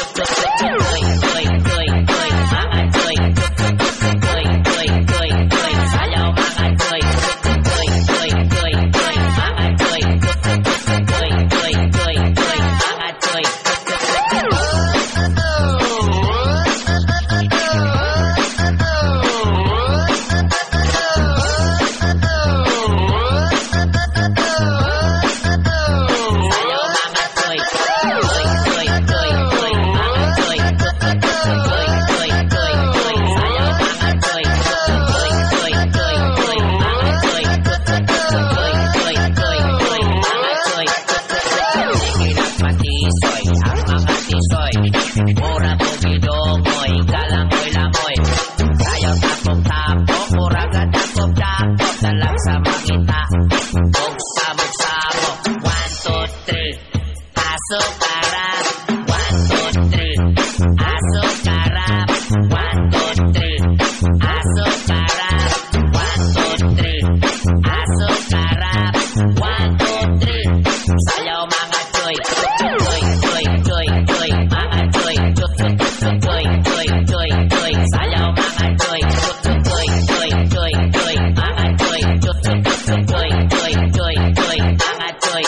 Mura pugidomoy, kalangoy-langoy. Sayaw tapong-tapong, mura gadakop-dakop. Dalag sa mangita, bugsamok-samok. 1, 2, 3, asok karap. 1, 2, 3, asok karap. 1, 2, 3, asok karap. 1, 2, 3, asok karap. 1, 2, 3, sayaw mga choy. Choy, choy, choy, choy, mga choy. Choy, choy, choy, choy, sayaw mga choy. Choy, choy, choy, choy, mga choy. Choy, choy, choy, choy, mga choy.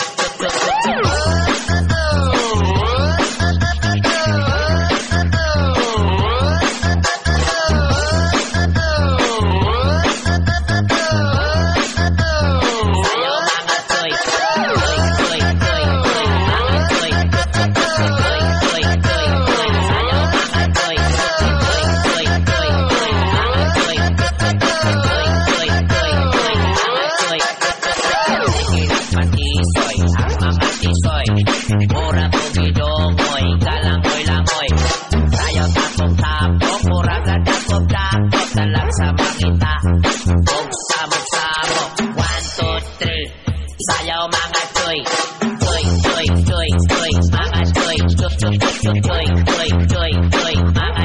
Mura pugidomoy, kalangoy-langoy. Sayaw tapong-tapong, mura gadakop-dakop. Dalag sa mangita, bugsamok-samok. 1, 2, 3, sayaw mga choy. Choy, choy, choy, choy, mga choy. Choy, choy, choy, choy, choy, mga